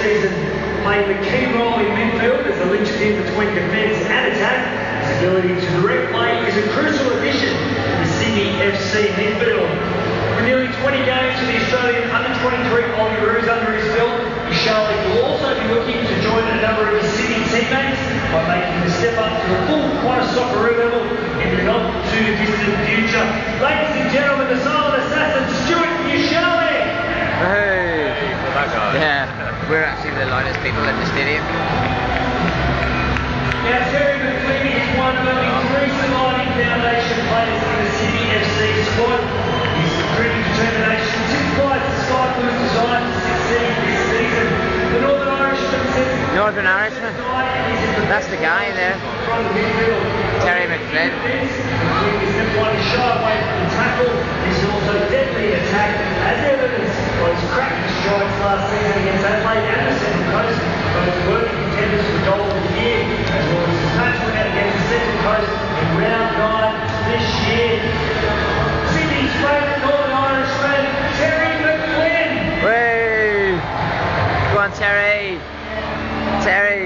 season, playing the key role in midfield as a linchpin between defence and attack. His ability to direct play is a crucial addition to the Sydney FC midfield. With nearly 20 games for the Australian under-23 Olyroos under his belt, Charlie will also be looking to join a number of his Sydney teammates by making the step up to the full Qantas Socceroo level in the not-too-distant future. Ladies and gentlemen, the silent assassin, Stuart Yashali. Hey! That guy. Yeah, we're actually the lightest people in the stadium. Now, Terry McLean is one of only 3 surviving foundation players in the Sydney FC squad. His gritty determination typifies the Sky Blues' desire to succeed this season. The Northern Irishman says... Northern Irishman? That's the guy there. Terry McLean. He's never one to shy away from the tackle. He's also deadly in attack, as evidenced by his cracking strikes last season against Adelaide and the Central Coast, both working contenders for goal of the year, as well as his match winner against the Central Coast in round 9 this year. Sydney's favourite Northern Irishman, Terry McLean. Way! Go on, Terry! Terry!